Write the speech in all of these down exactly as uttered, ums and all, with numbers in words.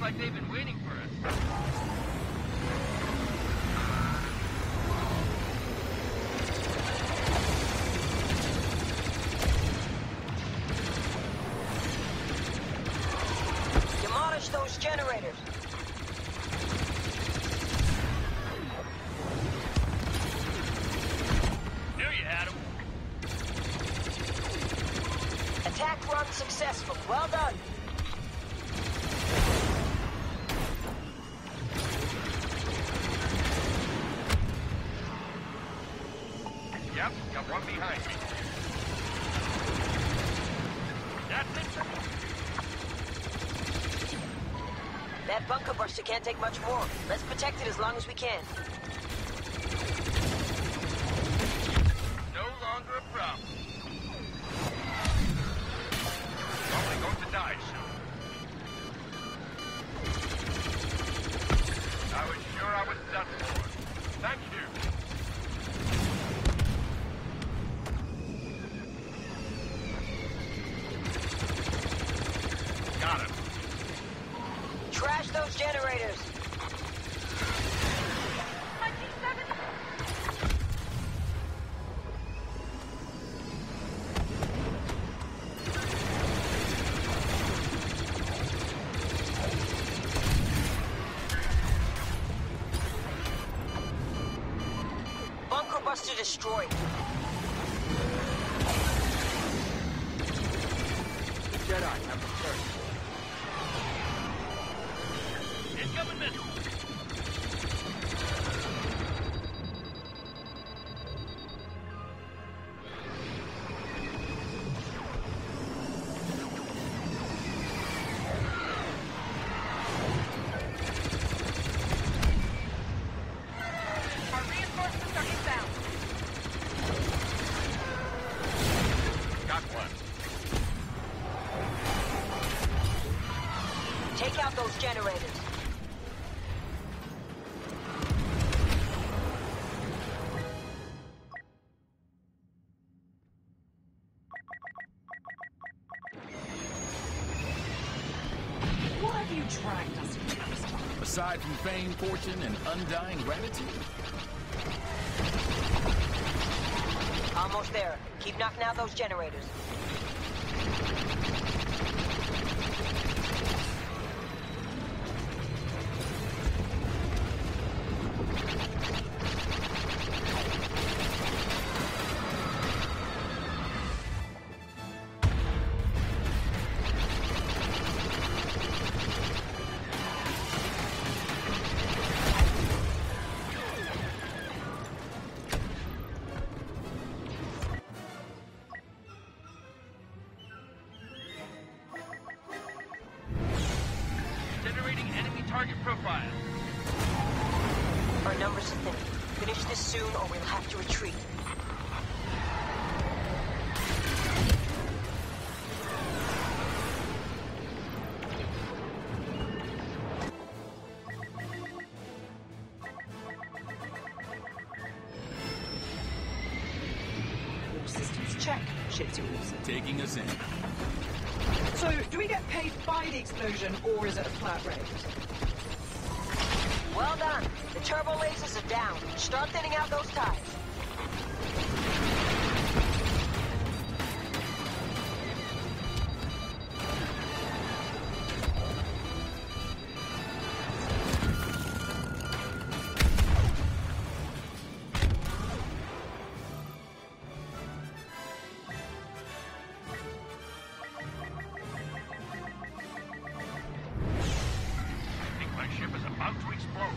like they've been waiting for us. Demolish those generators. Knew you had them. Attack run successful. Well done. Yep, got one behind me. That's it. That bunker buster can't take much more. Let's protect it as long as we can. No longer a problem. Probably going to die soon. I was sure I was done for. Thank you. Got him. Trash those generators. Bunker buster destroyed. Jedi, I'm returned. Incoming missile. Our reinforcements are inbound. Got one. Take out those generators. What have you dragged us into this time? Aside from fame, fortune, and undying gratitude? Almost there. Keep knocking out those generators. Generating enemy target profile. Our numbers are thin. Finish this soon or we'll have to retreat. All systems check. Ship's yours. Taking us in. So, do we get paid by the explosion, or is it a flat rate? Well done. The turbo lasers are down. Start thinning out those ties. I think my ship is about to explode.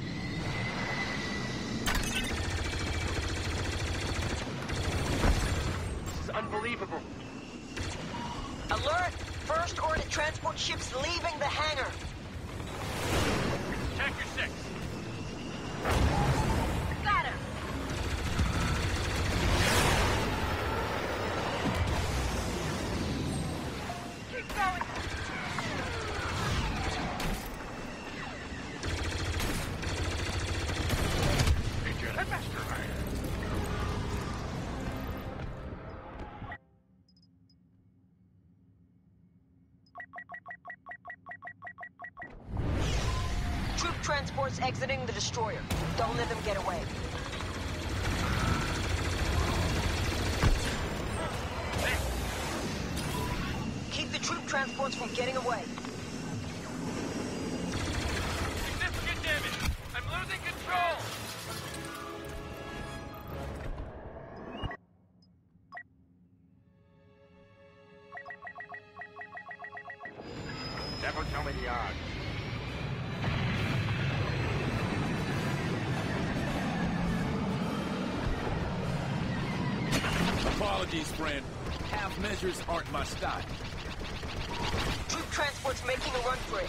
This is unbelievable. Alert! First order transport ships leaving the hangar. Check your six. Got him! Keep going! Major Headmaster Iron. Troop transports exiting the destroyer. Don't let them get away. Keep the troop transports from getting away. Significant damage. I'm losing control. Never tell me the odds. Apologies, friend. Half measures aren't my style. Troop transports making a run for it.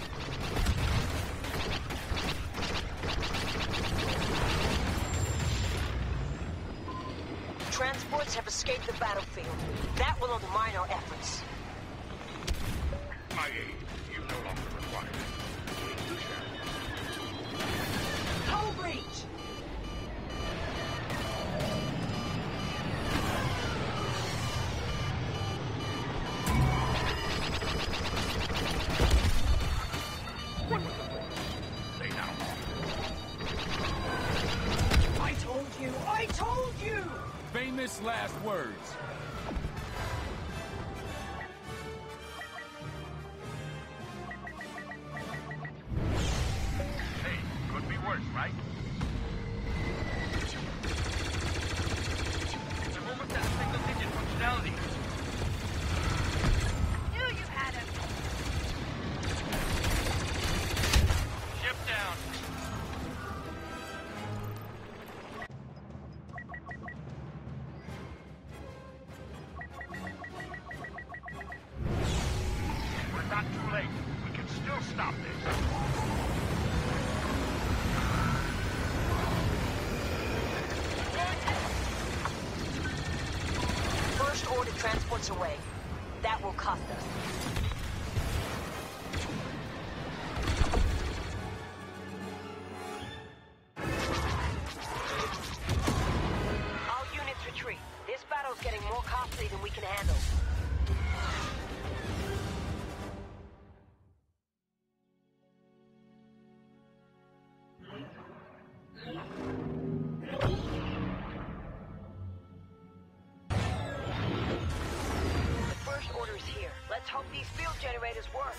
Transports have escaped the battlefield. That will undermine our efforts. My aid, you no longer require it. You shall. Hull breach! What was the point? Lay down. I told you! I told you! Famous last words. Hey, could be worse, right? I'm almost at single-digit functionality. Knew you had him. Ship down. We're not too late. We can still stop this. First order transports away. That will cost us. All units retreat. This battle's getting more costly than we can handle. The first order is here. Let's hope these field generators work.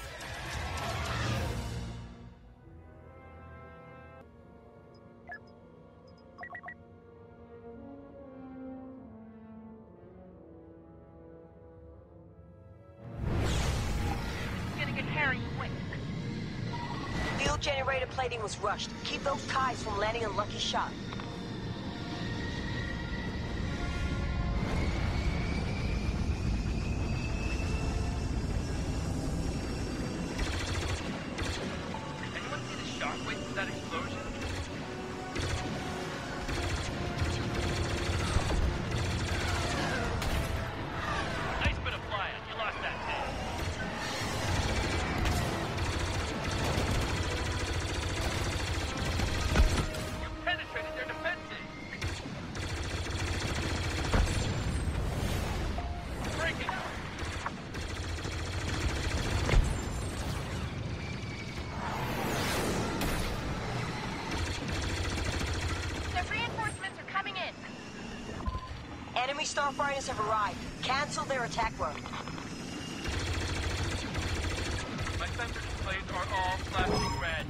It's gonna get hairy quick. Field generator plating was rushed. Keep those ties from landing a lucky shot. Anyone see the shockwave from that explosion? Nice bit of flying. You lost that tank. You penetrated their defenses. Breaking out. The reinforcements are coming in. Enemy starfighters have arrived. Cancel their attack run. My sensor displays are all flashing red.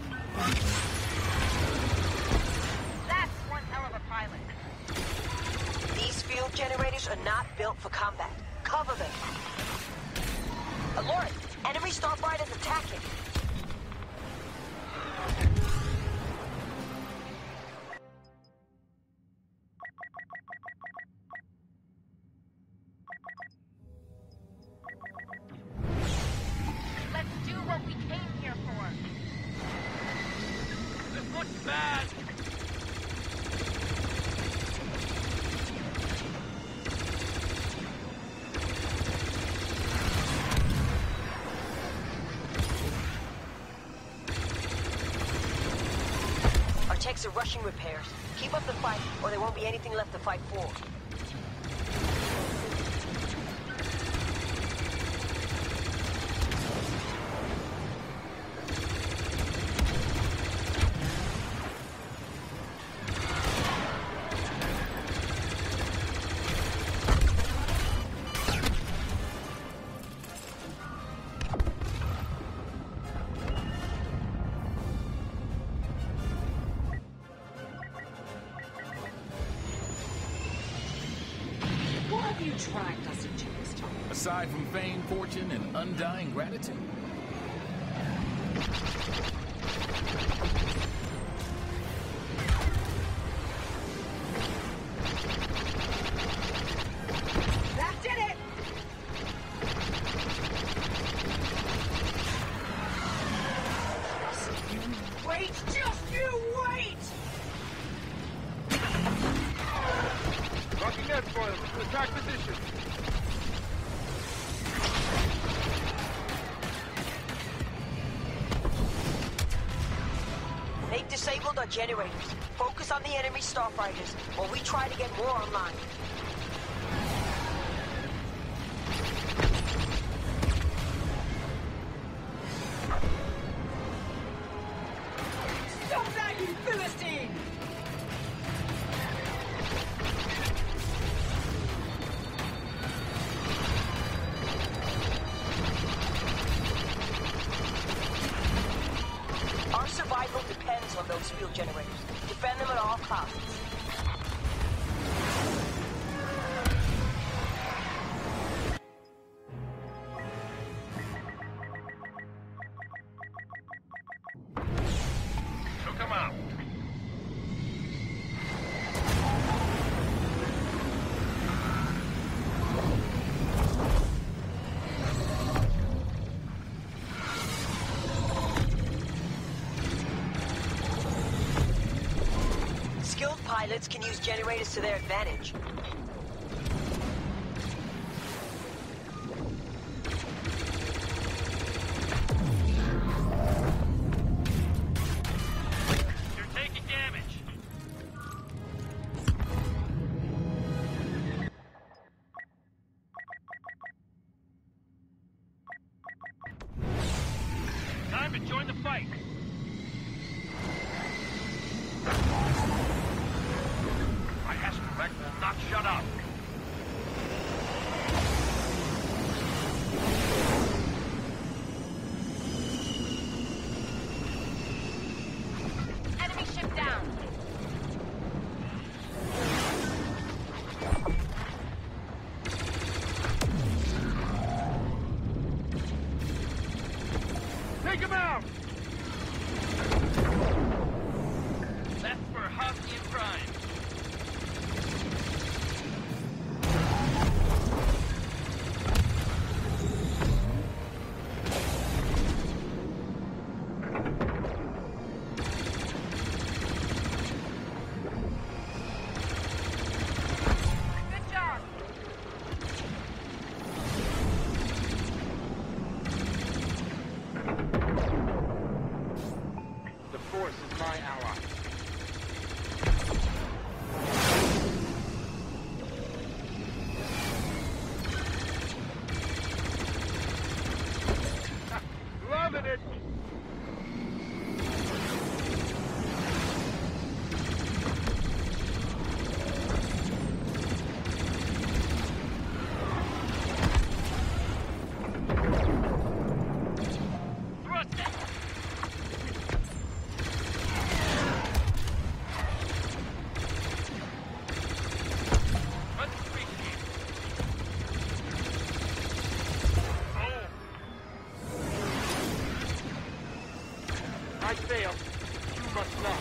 That's one hell of a pilot. These field generators are not built for combat. Cover them. Alert! Enemy starfighters attacking. Let's do what we came here for. This looks bad. Our techs are rushing repairs. Keep up the fight, or there won't be anything left to fight for. teach you this time. Aside from fame, fortune, and undying gratitude. That did it! Just you wait! Just you wait! Rocking net spoilers. Attack position. They've disabled our generators. Focus on the enemy starfighters while we try to get more online. Stop that, you Philistine! Our survival depends on those field generators. Defend them at all costs. Took him out. Skilled pilots can use generators to their advantage. You're taking damage. Time to join the fight. My aspect will not shut up. Enemy ship down. Take him out! Left for Hosnian Prime. Good job. The Force is my ally. Ha, loving it! Thrust it. Run the street team. Oh. I failed. You must not.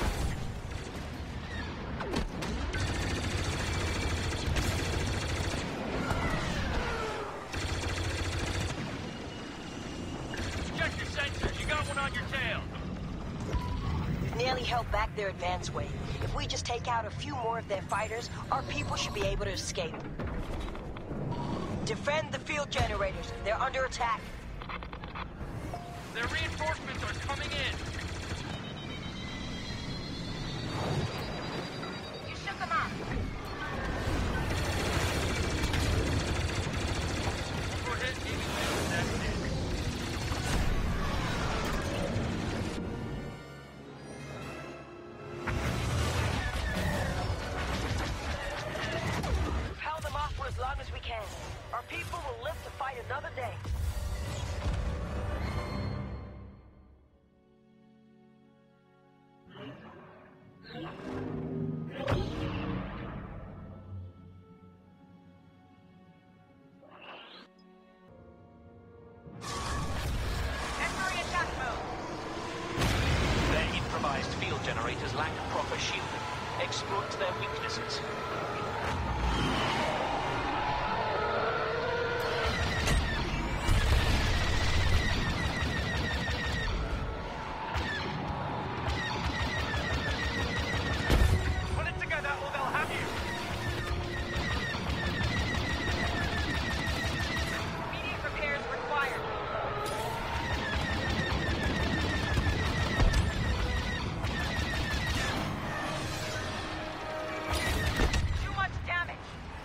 Check your sensors. You got one on your tail. We've nearly held back their advance wave. If we just take out a few more of their fighters, our people should be able to escape. Defend the field generators. They're under attack. Their reinforcements are coming in. You shook them off. Overhead T V news, that's it. We've held them off for as long as we can. Our people will live to fight another day. generators lack proper shielding. Exploit their weaknesses. Put it together or they'll have you. Immediate repairs required. Too much damage.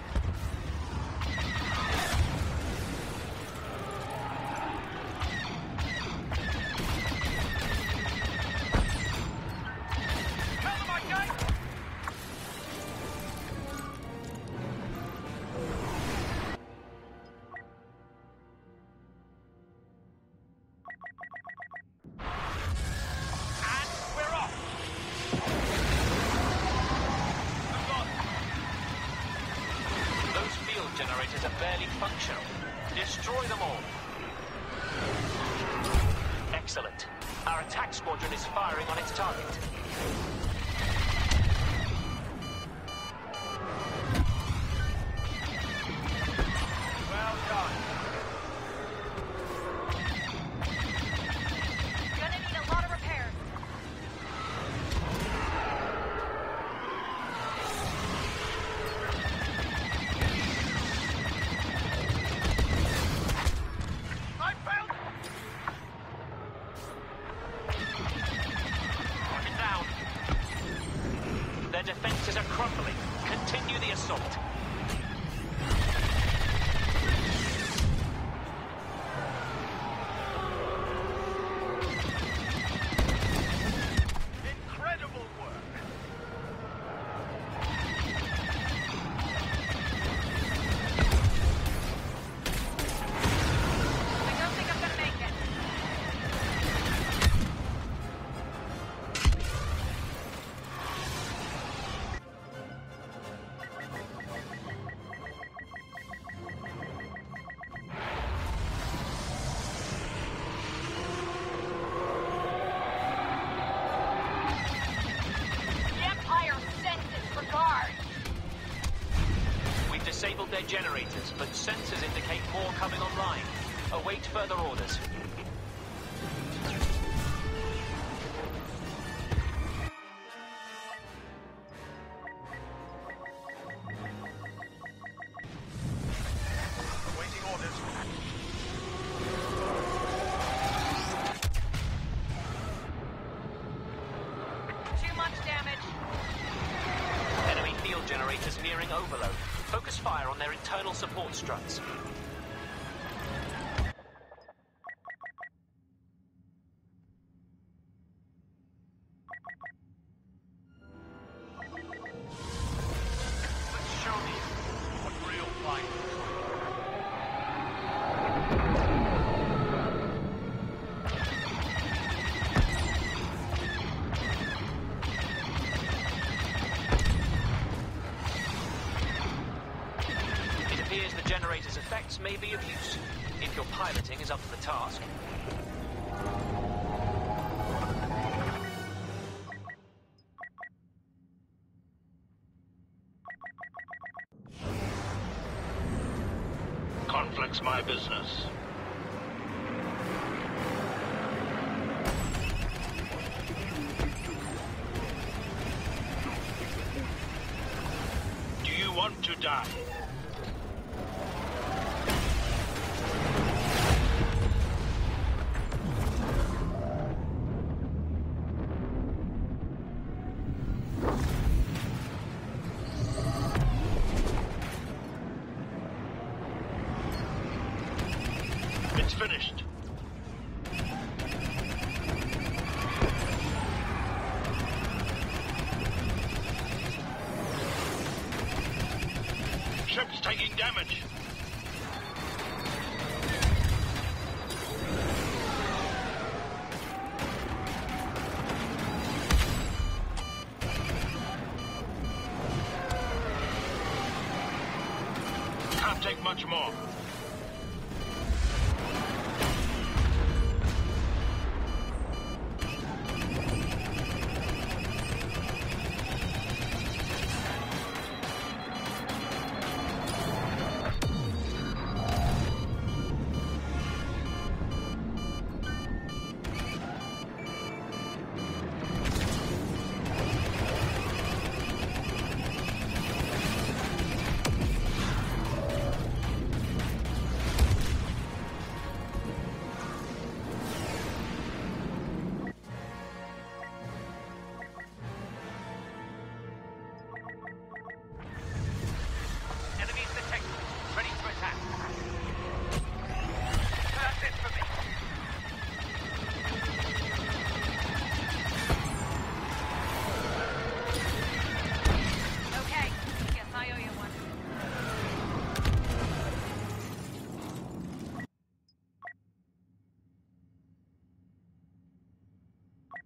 Tell them I got you. And we're off. Move on. Those field generators are barely functional. Destroy them all. Excellent. Our attack squadron is firing on its target. Well done. Gonna need a lot of repairs. I found it. Target down. Their defenses are crumbling. Continue the assault. Incredible work. I don't think I'm gonna make it. The Empire senses regard. We've disabled their generators, but sensors indicate more coming online. Await further orders. Waiting orders. Too much damage. Enemy field generators nearing overload. Focus fire on their internal support struts. Let's show me what real fight looks like. It appears the generator's effects may be of use, if your piloting is up to the task. Conflict's my business. Do you want to die? It's finished. Ship's taking damage. Can't take much more.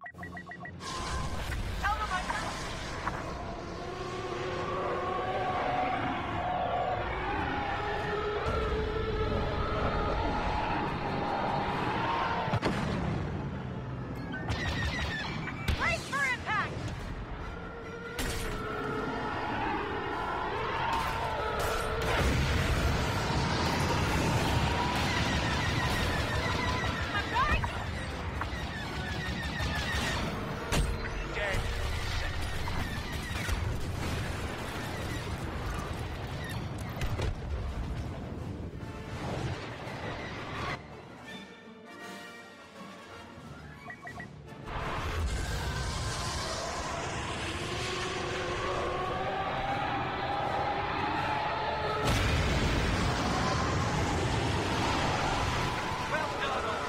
Tell them I brace for impact! I'm going! Dead. Well done, all.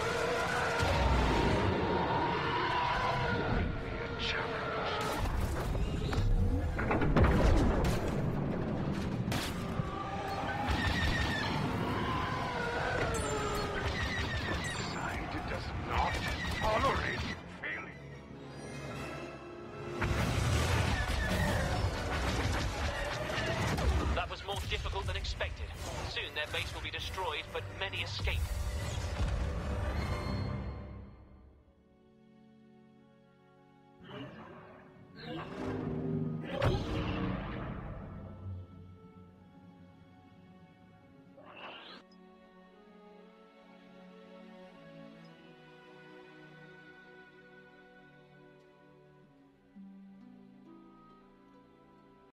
Side does not tolerate failing. That was more difficult than expected. Soon their base will be destroyed, but many escape.